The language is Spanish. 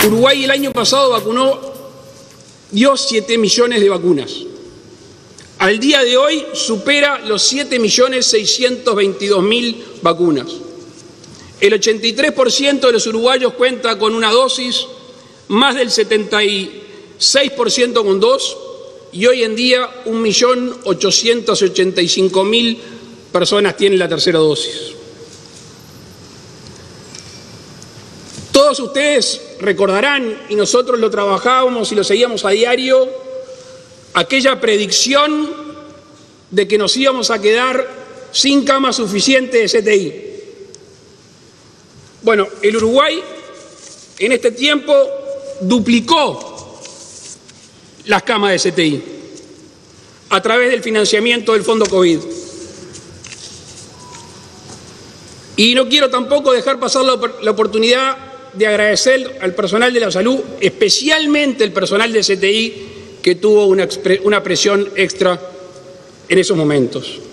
Uruguay el año pasado dio 7 millones de vacunas. Al día de hoy supera los 7.622.000 vacunas. El 83% de los uruguayos cuenta con una dosis, más del 76% con 2, y hoy en día 1.885.000 personas tienen la tercera dosis. Todos ustedes recordarán, y nosotros lo trabajábamos y lo seguíamos a diario, aquella predicción de que nos íbamos a quedar sin camas suficientes de CTI. Bueno, el Uruguay en este tiempo duplicó las camas de CTI a través del financiamiento del Fondo COVID. Y no quiero tampoco dejar pasar la oportunidad de agradecer al personal de la salud, especialmente el personal de CTI, que tuvo una presión extra en esos momentos.